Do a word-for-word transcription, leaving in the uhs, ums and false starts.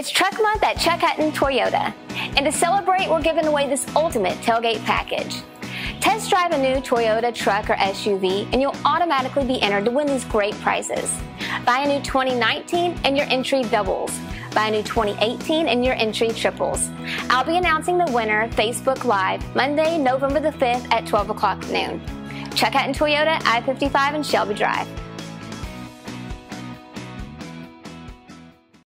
It's Truck Month at Hutton Toyota, and to celebrate, we're giving away this ultimate tailgate package. Test drive a new Toyota truck or S U V, and you'll automatically be entered to win these great prizes. Buy a new twenty nineteen and your entry doubles. Buy a new twenty eighteen and your entry triples. I'll be announcing the winner Facebook Live Monday, November the fifth at twelve o'clock noon. Hutton Toyota, I fifty-five and Shelby Drive.